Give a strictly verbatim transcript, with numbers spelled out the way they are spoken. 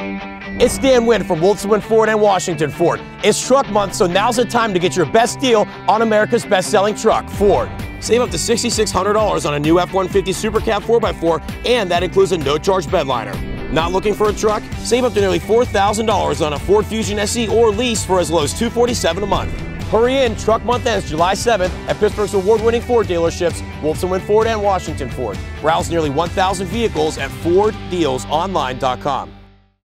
It's Dan Wynn from Woltz Ford and Washington Ford. It's truck month, so now's the time to get your best deal on America's best-selling truck, Ford. Save up to six thousand six hundred dollars on a new F one fifty Super Cab four by four, and that includes a no-charge bedliner. Not looking for a truck? Save up to nearly four thousand dollars on a Ford Fusion S E or lease for as low as two hundred forty-seven dollars a month. Hurry in, truck month ends July seventh at Pittsburgh's award-winning Ford dealerships, Woltz Ford and Washington Ford. Browse nearly one thousand vehicles at Ford Deals Online dot com.